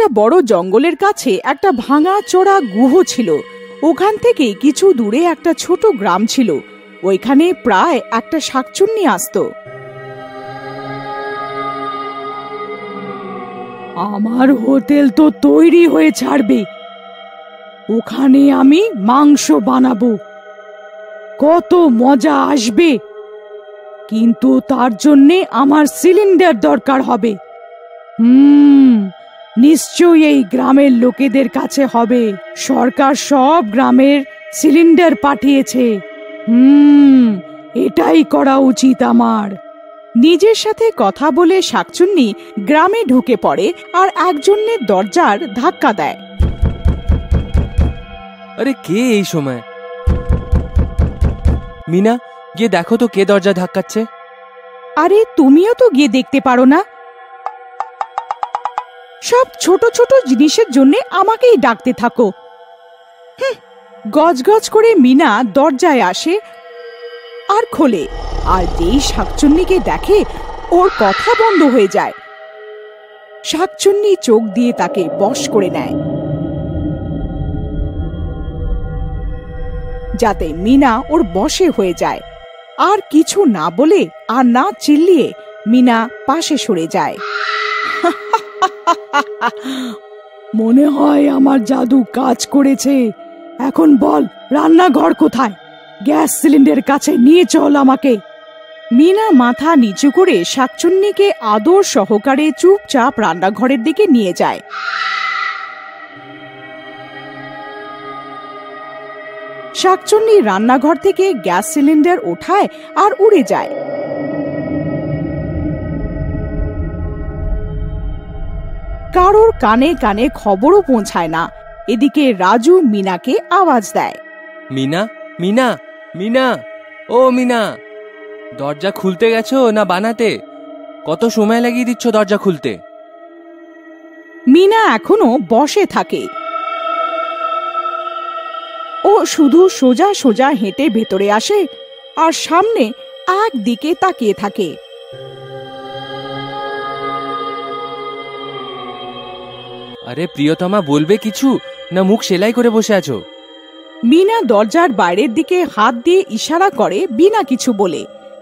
বড় জঙ্গলের কাছে একটা ভাঙা চোরা গুহ ছিল। ওখান থেকে কিছু দূরে একটা ছোট গ্রাম ছিল। ওইখানে প্রায় একটা শাকচুন্নি আসতো। আমার হোটেল তো তৈরি হয়ে ছাড়বে, ওখানে আমি মাংস বানাবো, কত মজা আসবে। কিন্তু তার জন্যে আমার সিলিন্ডার দরকার হবে। নিশ্চয়ই এই গ্রামের লোকেদের কাছে হবে। সরকার সব গ্রামের সিলিন্ডার পাঠিয়েছে। এটাই করা উচিত আমার। নিজের সাথে কথা বলে শাকচুন্নি গ্রামে ঢুকে পড়ে আর একজনের দরজার ধাক্কা দেয়। আরে কে এই সময়? মিনা, গিয়ে দেখো তো কে দরজা ধাক্কাচ্ছে। আরে তুমিও তো গিয়ে দেখতে পারো না? সব ছোট ছোট জিনিসের জন্য আমাকেই ডাকতে থাকো। গজগজ করে মিনা দরজায় আসে আর খোলে, আর যেই শাকচুন্নিকে দেখে ওর কথা বন্ধ হয়ে যায়। শাকচুন্নি চোখ দিয়ে তাকে বশ করে নেয়, যাতে মিনা ওর বশে হয়ে যায়। আর কিছু না বলে আর না চিল্লিয়ে মিনা পাশে সরে যায়। মনে হয় আমার জাদু কাজ করেছে। এখন বল, রান্নাঘর কোথায়? গ্যাস সিলিন্ডার কাছে নিয়ে চল আমাকে। মিনা মাথা নিচু করে শাকচুন্নিকে আদর সহকারে চুপচাপ রান্নাঘরের দিকে নিয়ে যায়। শাকচুন্নি রান্নাঘর থেকে গ্যাস সিলিন্ডার ওঠায় আর উড়ে যায়। কারোর কানে কানে খবরও পৌঁছায় না। এদিকে রাজু মিনাকে আওয়াজ দেয়, মিনা, মিনা, মিনা, ও মিনা, দরজা খুলতে গেছো না বানাতে? কত সময় লাগিয়ে দিচ্ছ দরজা খুলতে? মিনা এখনো বসে থাকে। ও শুধু সোজা সোজা হেঁটে ভেতরে আসে আর সামনে একদিকে তাকিয়ে থাকে। আরে প্রিয়তমা, বলবে কিছু না মুখ সেলাই করে বসে আছো? মিনা দরজার বাইরের দিকে হাত দিয়ে ইশারা করে বিনা কিছু বলে।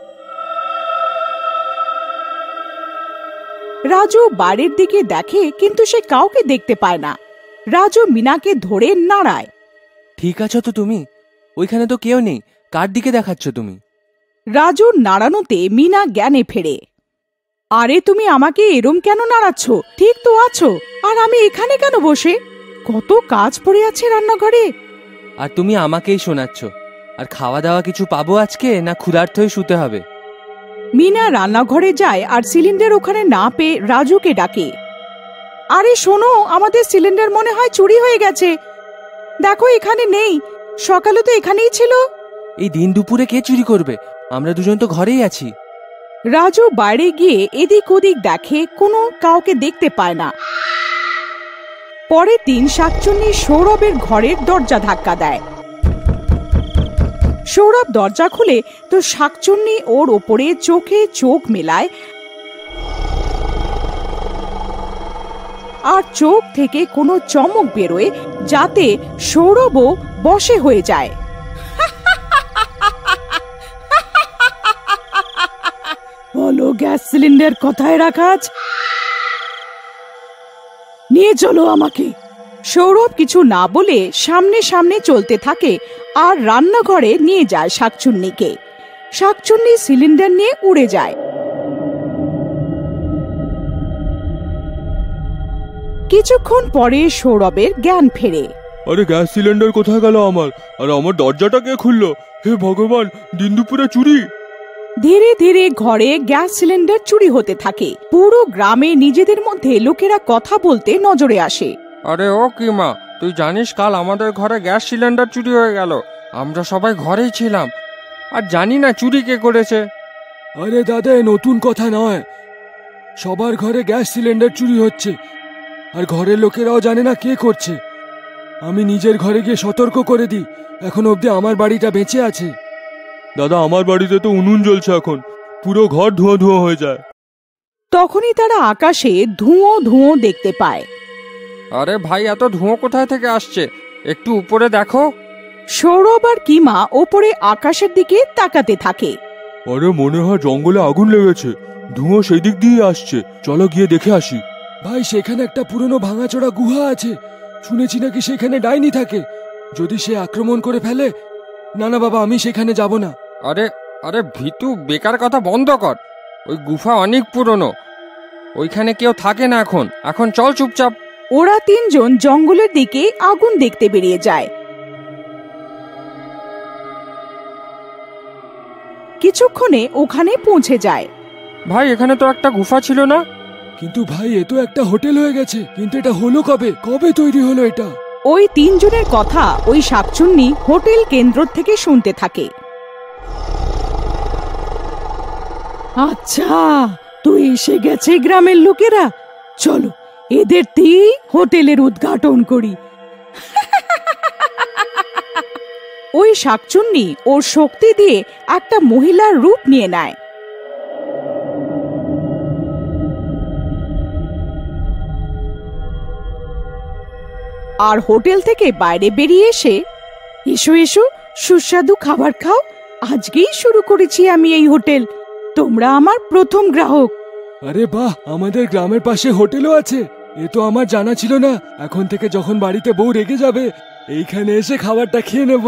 রাজু বাইরের দিকে দেখে, কিন্তু সে কাউকে দেখতে পায় না। রাজু মিনাকে ধরে নাড়ায়। ঠিক আছো তো তুমি? ওইখানে তো কেউ নেই, কার দিকে দেখাচ্ছ তুমি? রাজুর নাড়ানোতে মিনা জ্ঞানে ফেরে। আরে তুমি আমাকে এরম কেন নাড়াচ্ছ? ঠিক তো আছো, আর আমি এখানে কেন বসে? কত কাজ পড়ে আছে রান্নাঘরে। আর তুমি আমাকেই শোনাচ্ছ। আর খাওয়া দাওয়া কিছু পাবো আজকে, না ক্ষুধার্ত হয়ে শুতে হবে? মিনা রান্নাঘরে যায় আর সিলিন্ডার ওখানে না পেয়ে রাজুকে ডাকে। আরে শোনো, আমাদের সিলিন্ডার মনে হয় চুরি হয়ে গেছে। দেখো এখানে নেই, সকালে তো এখানেই ছিল। এই দিন দুপুরে কে চুরি করবে? আমরা দুজন তো ঘরেই আছি। রাজু বাইরে গিয়ে এদিক ওদিক দেখে, কোনো কাউকে দেখতে পায় না। পরের দিন শাকচুন্নি সৌরভের ঘরের দরজা ধাক্কা দেয়। সৌরভ দরজা খুলে তো শাকচুন্নি ওর ওপরে চোখে চোখ মেলায় আর চোখ থেকে কোনো চমক বেরোয়, যাতে সৌরভও বশে হয়ে যায়। বলো, গ্যাস সিলিন্ডার কোথায় রাখা আছে? নিয়ে চলো আমাকে। সৌরভ কিছু না বলে সামনে সামনে চলতে থাকে আর রান্নাঘরে নিয়ে যায় শাকচুন্নিকে। শাকচুন্নি সিলিন্ডার নিয়ে উড়ে যায়। কিছুক্ষণ পরে সৌরভের জ্ঞান ফেরে। আরে গ্যাস সিলিন্ডার কোথায় গেল আমার? আর আমার দরজাটা কে খুললো? হে ভগবান, দিন দুপুরে চুরি! ধীরে ধীরে ঘরে গ্যাস সিলিন্ডার চুরি হতে থাকে। পুরো গ্রামে নিজেদের মধ্যে লোকেরা কথা বলতে নজরে আসে। আরে ও কিমা, তুই জানিস কাল আমাদের ঘরে গ্যাস সিলিন্ডার চুরি হয়ে গেল। আমরা সবাই ঘরেই ছিলাম, আর জানি না চুরি কে করেছে। আরে দাদা, নতুন কথা নয়। সবার ঘরে গ্যাস সিলিন্ডার চুরি হচ্ছে, আর ঘরের লোকেরাও জানে না কে করছে। আমি নিজের ঘরে গিয়ে সতর্ক করে দিই। এখন অবধি আমার বাড়িটা বেঁচে আছে। দাদা, আমার বাড়িতে তো উনুন জ্বলছে, এখন পুরো ঘর ধোঁয়া ধোঁয়া হয়ে যায়। তখনই তারা আকাশে ধুঁয়ো ধুঁয়ো দেখতে পায়। আরে ভাই, এত ধোঁয়া কোথায় থেকে আসছে? একটু উপরে দেখো। সৌরভ আর কিমা ওপরে আকাশের দিকে তাকাতে থাকে। আরে মনে হয় জঙ্গলে আগুন লেগেছে, ধোঁয়া সেই দিক দিয়ে আসছে, চলো গিয়ে দেখে আসি। ভাই, সেখানে একটা পুরনো ভাঙাচোরা গুহা আছে, শুনেছি নাকি সেখানে ডাইনি থাকে, যদি সে আক্রমণ করে ফেলে। না না বাবা, আমি সেখানে যাব না। আরে আরে ভিতু, বেকার কথা বন্ধ কর। ওই গুফা অনেক পুরনো, ওইখানে কেউ থাকে না এখন। এখন চল চুপচাপ। ওরা তিনজন জঙ্গলের দিকে আগুন দেখতে বেরিয়ে যায়। কিছুক্ষণে ওখানে পৌঁছে যায়। ভাই, এখানে তো একটা গুফা ছিল না? কিন্তু ভাই, এ তো একটা হোটেল হয়ে গেছে। কিন্তু এটা হলো কবে? কবে তৈরি হলো এটা? ওই তিনজনের কথা ওই শাকচুন্নি হোটেল কেন্দ্র থেকে শুনতে থাকে। আচ্ছা, তো এসে গেছে গ্রামের লোকেরা, চলো এদের দিয়ে হোটেলের উদ্ঘাটন করি। ওই শাকচুন্নি ওর শক্তি দিয়ে একটা মহিলার রূপ নিয়ে নেয়। আর হোটেল থেকে বাইরে বেরিয়ে এসে, এসো এসো, সুস্বাদু খাবার খাও, আজকেই শুরু করেছি আমি এই হোটেল, তোমরা আমার প্রথম গ্রাহক। আরে বাহ, আমাদের গ্রামের পাশে হোটেলও আছে, এ তো আমার জানা ছিল না। এখন থেকে যখন বাড়িতে বউ রেগে যাবে, এইখানে এসে খাবারটা খেয়ে নেব।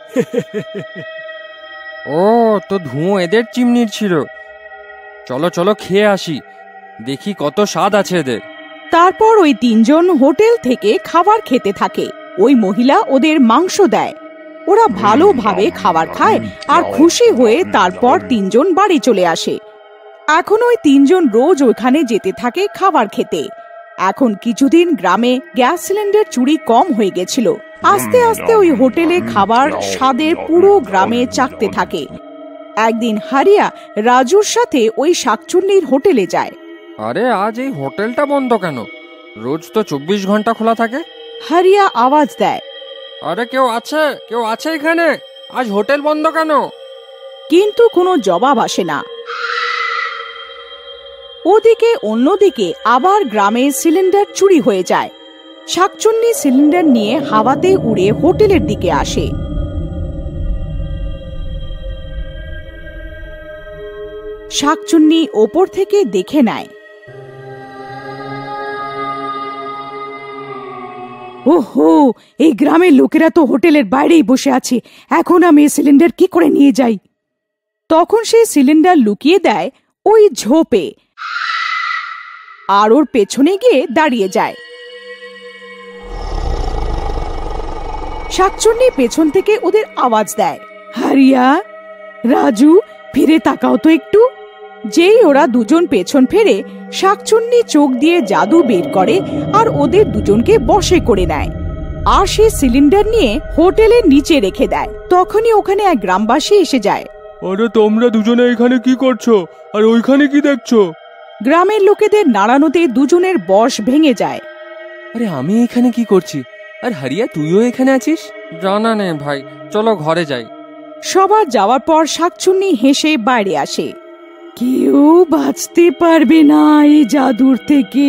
ও, তো ধোঁয়া এদের চিমনির ছিল। চলো চলো খেয়ে আসি, দেখি কত স্বাদ আছে এদের। তারপর ওই তিনজন হোটেল থেকে খাবার খেতে থাকে। ওই মহিলা ওদের মাংস দেয়। ওরা ভালোভাবে খাবার খায় আর খুশি হয়ে তারপর তিনজন বাড়ি চলে আসে। এখন ওই তিনজন রোজ ওখানে যেতে থাকে খাবার খেতে। এখন কিছুদিন গ্রামে গ্যাস সিলিন্ডার চুরি কম হয়ে গেছিল। আস্তে আস্তে ওই হোটেলে খাবার স্বাদের পুরো গ্রামে চাকতে থাকে। একদিন হারিয়া রাজুর সাথে ওই শাকচুন্নির হোটেলে যায়। আরে, আজ এই হোটেলটা বন্ধ কেন? রোজ তো 24 ঘন্টা খোলা থাকে। হারিয়া আওয়াজ দেয়, আরে কেউ আছে? কেউ আছে এখানে? আজ হোটেল বন্ধ কেন? কিন্তু কোনো জবাব আসে না। ওদিকে অন্যদিকে আবার গ্রামে সিলিন্ডার চুরি হয়ে যায়। শাকচুন্নি সিলিন্ডার নিয়ে হাওয়াতে উড়ে হোটেলের দিকে আসে। শাকচুন্নি ওপর থেকে দেখে নেয়। ওহো, এই গ্রামের লোকেরা তো হোটেলের বাইরেই বসে আছে, এখন আমি এই সিলিন্ডার কি করে নিয়ে যাই? তখন সে সিলিন্ডার লুকিয়ে দেয় ওই ঝোপে আর ওর পেছনে গিয়ে দাঁড়িয়ে যায়। শাকচুন্নি পেছন থেকে ওদের আওয়াজ দেয়, হারিয়া, রাজু, ফিরে তাকাও তো একটু। যেই ওরা দুজন পেছন ফেরে, শাকচুন্নি চোখ দিয়ে জাদু বের করে আর ওদের দুজনকে বশে করে নেয়। আর সে সিলিন্ডার নিয়ে হোটেলের নিচে রেখে দেয়। তখনই ওখানে এক গ্রামবাসী এসে যায়। আরে তোমরা দুজনে এখানে কি করছো, আর ওইখানে কি দেখছো? গ্রামের লোকেদের নাড়ানোতে দুজনের বশ ভেঙে যায়। আরে আমি এখানে কি করছি? আর হারিয়া, তুইও এখানে আছিস? জানা নেই ভাই, চলো ঘরে যাই। সবার যাওয়ার পর শাকচুন্নি হেসে বাইরে আসে। কেউ বাঁচতে পারবে না এই জাদুর থেকে।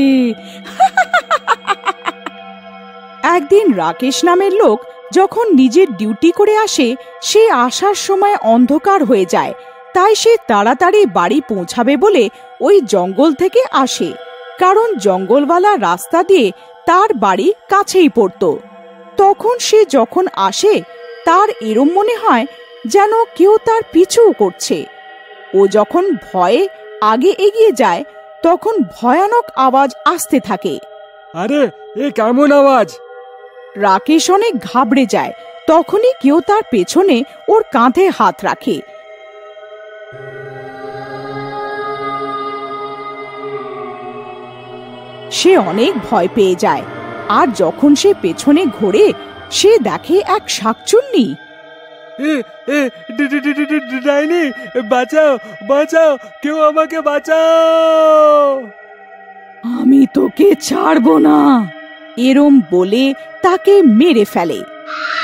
একদিন রাকেশ নামের লোক যখন নিজের ডিউটি করে আসে, সে আসার সময় অন্ধকার হয়ে যায়। তাই সে তাড়াতাড়ি বাড়ি পৌঁছাবে বলে ওই জঙ্গল থেকে আসে, কারণ জঙ্গলওয়ালা রাস্তা দিয়ে তার বাড়ি কাছেই পড়তো। তখন সে যখন আসে, তার এরম মনে হয় যেন কেউ তার পিছু করছে। ও যখন ভয়ে আগে এগিয়ে যায়, তখন ভয়ানক আওয়াজ আসতে থাকে। আরে, এ কেমন আওয়াজ? রাকেশ অনেক ঘাবড়ে যায়। তখনই কেউ তার পেছনে ওর কাঁধে হাত রাখে। সে অনেক ভয় পেয়ে যায়। আর যখন সে পেছনে ঘোরে, সে দেখে এক শাকচুন্নি। ডাইনি, বাঁচাও বাঁচাও, কেউ আমাকে বাঁচাও। আমি তোকে ছাড়বো না, এরম বলে তাকে মেরে ফেলে।